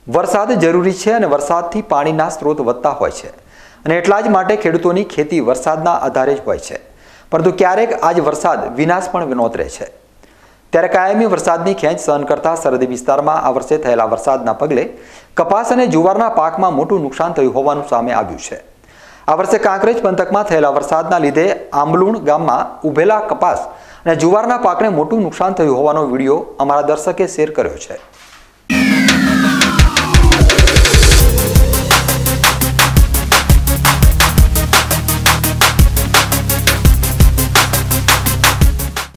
વરસાદ જરૂરી છે અને વરસાદથી પાણીના સ્ત્રોત વધતા હોય છે અને એટલા જ માટે ખેડૂતોની ખેતી વરસાદના આધારે જ હોય છે, પરંતુ ક્યારેક આજ વરસાદ વિનાશ પણ નોતરે છે। ત્યારે કાયમી વરસાદની ખેંચ સહન કરતા સરહદી વિસ્તારમાં આ વર્ષે થયેલા વરસાદના પગલે કપાસ અને જુવારના પાકમાં મોટું નુકસાન થયું હોવાનું સામે આવ્યું છે। આ વર્ષે કાંકરેજ પંથકમાં થયેલા વરસાદના લીધે આંબલુણ ગામમાં ઉભેલા કપાસ અને જુવારના પાકને મોટું નુકસાન થયું હોવાનો વિડીયો અમારા દર્શકે શેર કર્યો છે।